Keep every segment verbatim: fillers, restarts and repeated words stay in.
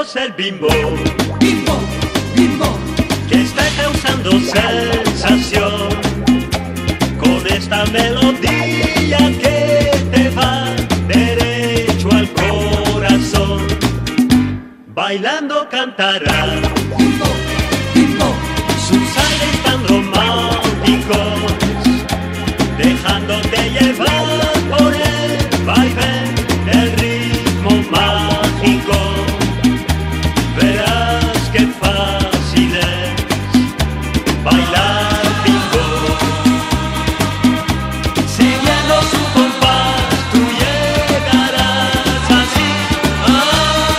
Bailemos el bimbo, Bimbo, bimbo, que está causando sensación con esta melodía que te va derecho al corazón. Bailando cantará bimbo, bimbo, sus aires tan románticos, dejándote llevar por el baile del ritmo mágico. Verás qué fácil es bailar bimbo. Siguiendo su compás, tú llegarás así. Ah,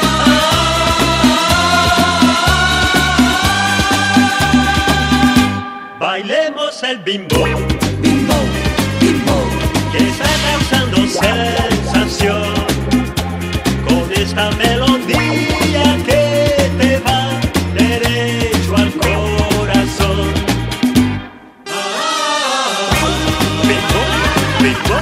ah. Bailemos el bimbo, bimbo, bimbo, que está causando sensación con esta melodía que te va derecho al corazón. Bimbo, bimbo,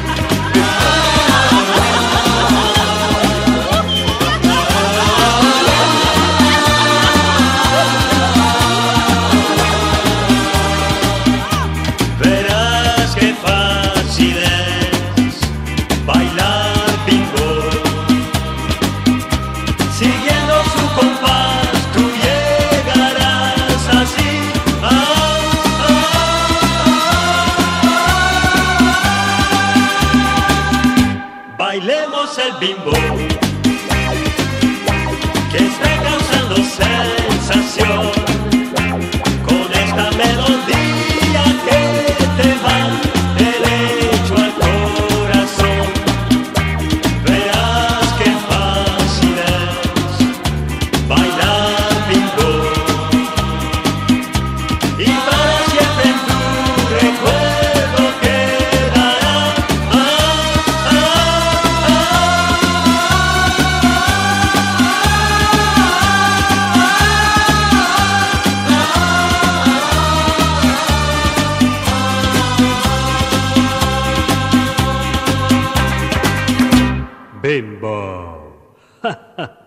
verás qué fácil es bailar bimbo. Siguiendo su compás, tú llegarás así. Ah, ah. Bailemos el bimbo, que está causando sensación con esta melodía que te va derecho al corazón. Verás qué fácil es bailar bimbo, y para siempre en tu recuerdo quedará. Ah, ah, ah, ah. Bimbo.